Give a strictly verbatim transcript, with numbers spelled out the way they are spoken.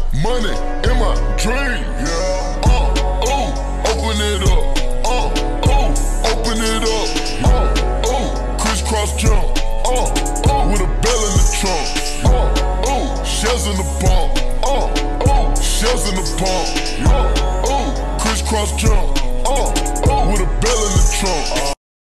money in my dream. Yeah. Uh, oh, open it up. Uh, oh, open it up. Uh, oh, crisscross jump. Uh, oh, with a bell in the trunk. Uh, oh, shells in the bump. Uh, oh, shells in the bump. Uh, oh, crisscross jump. Uh, oh, with a bell in the trunk.